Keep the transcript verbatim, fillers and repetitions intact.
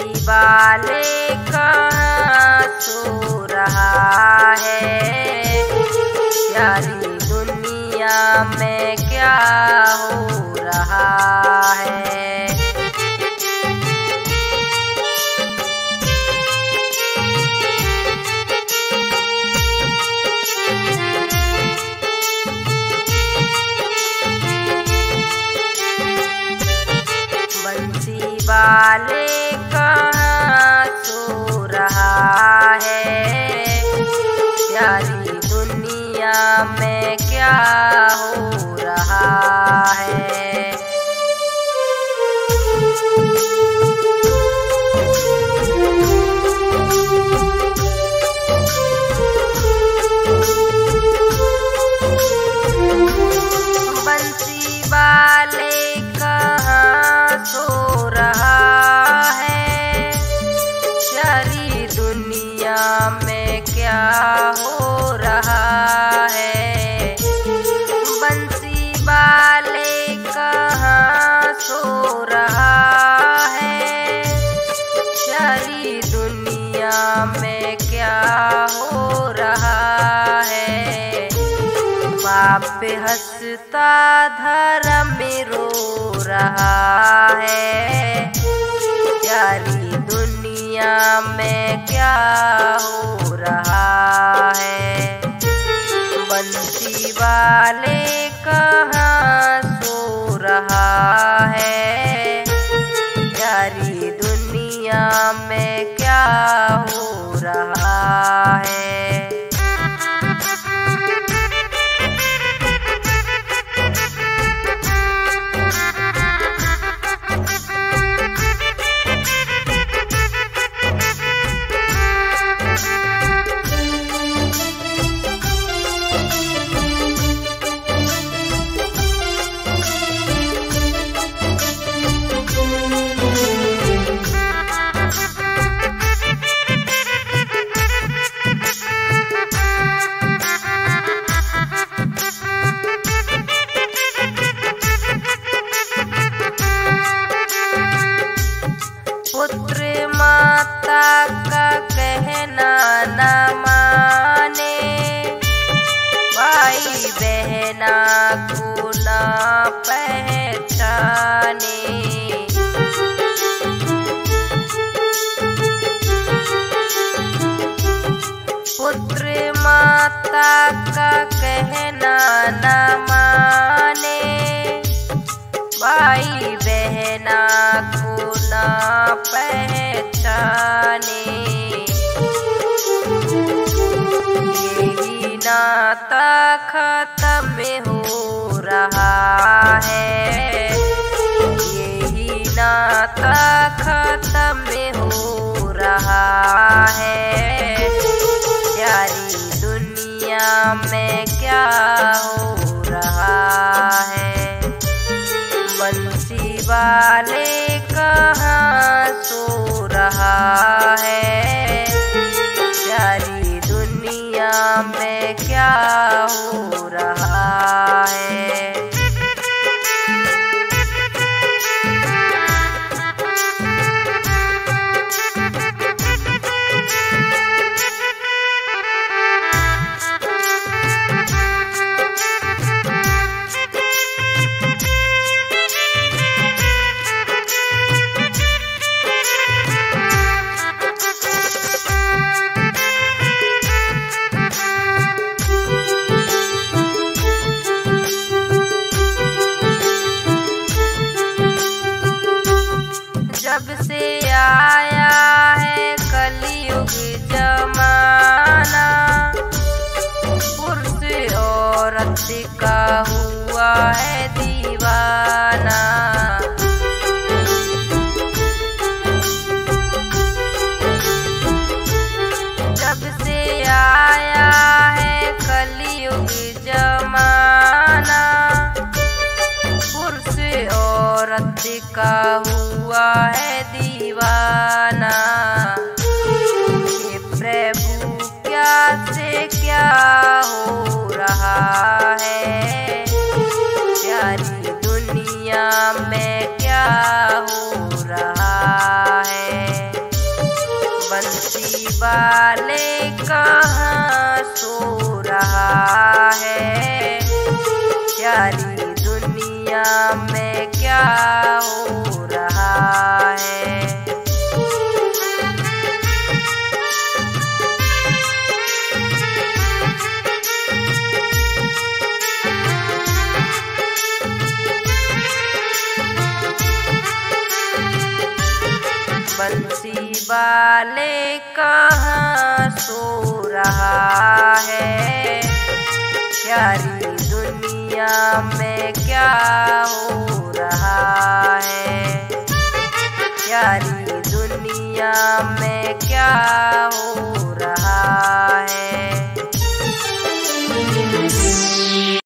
वाले कहाँ सो रहा है, प्यारी दुनिया में क्या हो रहा है। बंसी वाले कहाँ सो रहा है, प्यारी दुनिया में क्या हो रहा है। बंसी वाले कहाँ सो रहा है, प्यारी दुनिया में क्या हो रहा है। बंसी वाले कहाँ सो रहा है, प्यारी दुनिया में क्या हो रहा है। बाप हंसता धर्म रो रहा है, प्यारी दुनिया में क्या हो रहा है। बंसी वाले कहाँ सो रहा है, प्यारी दुनिया में क्या हो रहा है। पुत्र माता का कहना न माने, भाई बहना को ना पहचाने। पुत्र माता का कहना न माने, भाई बहना को ना पहचाने। यही नाता खत्म हो रहा है, यही नाता खत्म हो रहा है। प्यारी दुनिया में क्या हो रहा है। बंसी वाले कहाँ सो रहा है, प्यारी दुनिया में क्या हो रहा है। जब से आया है कलयुग जमाना, पुरुष औरत का हुआ है दीवाना। जब से आया है कलयुग जमाना, पुरुष औरत का हुआ है दीवाना। हे प्रभु क्या से क्या हो रहा है, प्यारी दुनिया में क्या हो रहा है। बंसी वाले कहाँ सो रहा है, प्यारी दुनिया में क्या हो रहा है। बंसी वाले कहाँ सो रहा है, प्यारी दुनिया में क्या हो रहा है, प्यारी दुनिया में क्या हो